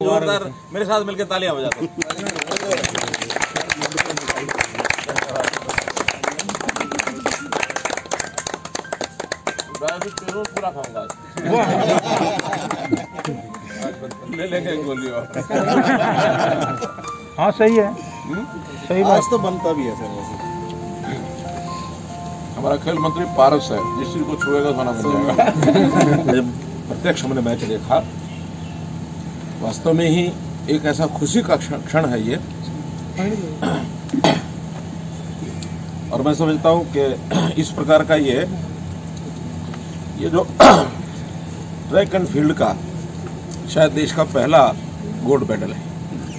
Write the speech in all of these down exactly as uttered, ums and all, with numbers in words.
जोरदार मेरे साथ मिलकर तालियां बजाते। पूरा खाऊंगा ले लेंगे गोली और हाँ सही है, सही बात तो बनता भी है सर। हमारा खेल मंत्री पारस है, जिस चीज को छुएगा खाना बन जाएगा। प्रत्यक्ष हमने मैच देखा, वास्तव में ही एक ऐसा खुशी का क्षण है ये, और मैं समझता हूं कि इस प्रकार का ये ये जो ट्रैक एंड फील्ड का शायद देश का पहला गोल्ड मेडल है।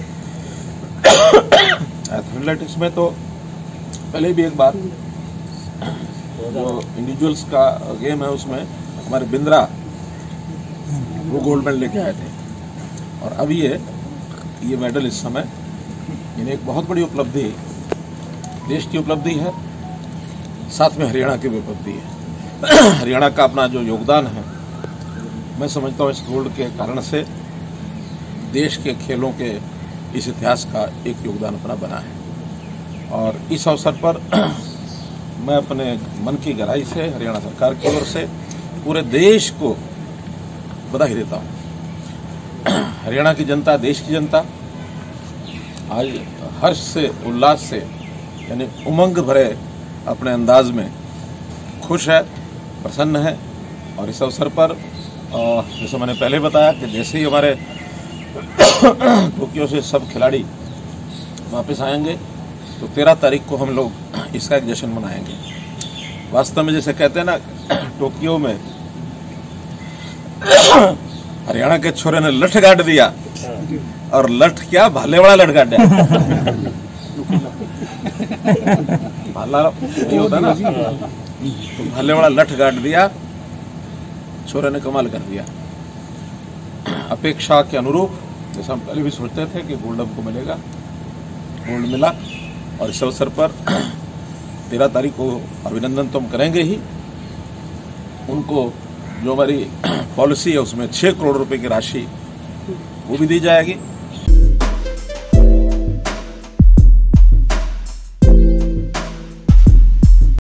एथलेटिक्स में तो पहले भी एक बार जो इंडिविजुअल्स का गेम है उसमें हमारे बिंद्रा वो गोल्ड मेडल लेके आए थे, और अब ये ये मेडल इस समय यानी एक बहुत बड़ी उपलब्धि, देश की उपलब्धि है, साथ में हरियाणा की भी उपलब्धि है। हरियाणा का अपना जो योगदान है, मैं समझता हूँ इस गोल्ड के कारण से देश के खेलों के इस इतिहास का एक योगदान अपना बना है। और इस अवसर पर मैं अपने मन की गहराई से हरियाणा सरकार की ओर से पूरे देश को बधाई देता हूँ। हरियाणा की जनता, देश की जनता आज हर्ष से, उल्लास से, यानी उमंग भरे अपने अंदाज में खुश है, प्रसन्न है। और इस अवसर पर जैसे मैंने पहले बताया कि जैसे ही हमारे टोक्यो से सब खिलाड़ी वापस आएंगे तो तेरह तारीख को हम लोग इसका एक जश्न मनाएंगे। वास्तव में जैसे कहते हैं ना, टोक्यो में हरियाणा के छोरे ने लठ गाड़ दिया, और लठ क्या भाले वाला लठ गाड़ा भाला नहीं होता ना, तो भाले वाला लठ गाड़ दिया, छोरे ने कमाल कर दिया। अपेक्षा के अनुरूप जैसा हम पहले भी सोचते थे कि गोल्ड हमको मिलेगा, गोल्ड मिला। और इस अवसर पर तेरह तारीख को अभिनंदन तो हम करेंगे ही, उनको जो हमारी पॉलिसी है उसमें छह करोड़ रुपए की राशि वो भी दी जाएगी।